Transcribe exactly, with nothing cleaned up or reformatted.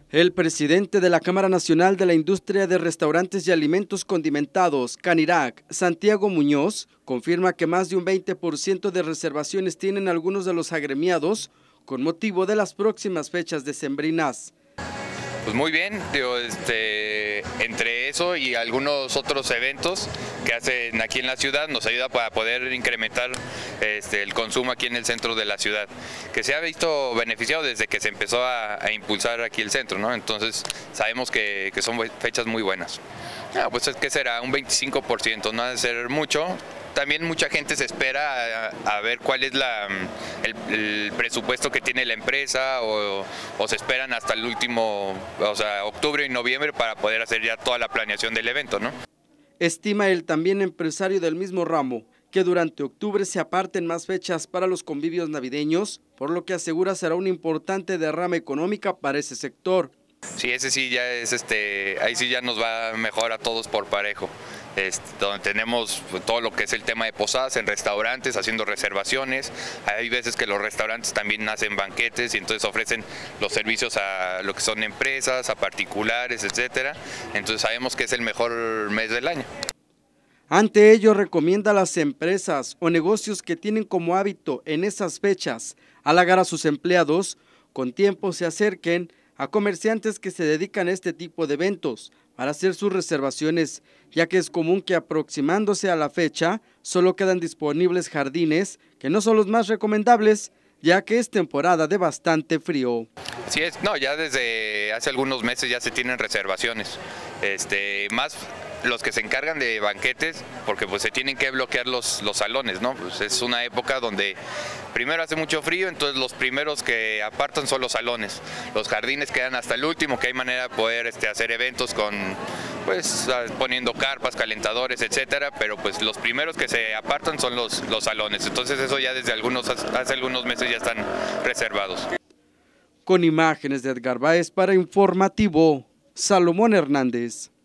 El presidente de la Cámara Nacional de la Industria de Restaurantes y Alimentos Condimentados, Canirac, Santiago Muñoz, confirma que más de un veinte por ciento de reservaciones tienen algunos de los agremiados con motivo de las próximas fechas decembrinas. Pues muy bien, digo, este, entre eso y algunos otros eventos que hacen aquí en la ciudad nos ayuda para poder incrementar este, el consumo aquí en el centro de la ciudad, que se ha visto beneficiado desde que se empezó a, a impulsar aquí el centro, ¿no? Entonces sabemos que, que son fechas muy buenas. Ah, pues es que será un veinticinco por ciento, no ha de ser mucho. También mucha gente se espera a, a ver cuál es la, el, el presupuesto que tiene la empresa o, o se esperan hasta el último, o sea, octubre y noviembre para poder hacer ya toda la planeación del evento, ¿no? Estima el también empresario del mismo ramo que durante octubre se aparten más fechas para los convivios navideños, por lo que asegura será una importante derrama económica para ese sector. Sí, ese sí ya es, este, ahí sí ya nos va mejor a todos por parejo. Este, donde tenemos todo lo que es el tema de posadas en restaurantes, haciendo reservaciones. Hay veces que los restaurantes también hacen banquetes y entonces ofrecen los servicios a lo que son empresas, a particulares, etcétera. Entonces sabemos que es el mejor mes del año. Ante ello, recomienda a las empresas o negocios que tienen como hábito en esas fechas halagar a sus empleados, con tiempo se acerquen a comerciantes que se dedican a este tipo de eventos para hacer sus reservaciones, ya que es común que aproximándose a la fecha solo quedan disponibles jardines que no son los más recomendables, ya que es temporada de bastante frío. Sí, es, no, ya desde hace algunos meses ya se tienen reservaciones, este, más los que se encargan de banquetes, porque pues se tienen que bloquear los, los salones, ¿no? Pues es una época donde primero hace mucho frío, entonces los primeros que apartan son los salones. Los jardines quedan hasta el último, que hay manera de poder este, hacer eventos con, pues, poniendo carpas, calentadores, etcétera, pero pues los primeros que se apartan son los, los salones. Entonces eso ya desde algunos, hace algunos meses ya están reservados. Con imágenes de Edgar Báez para Informativo, Salomón Hernández.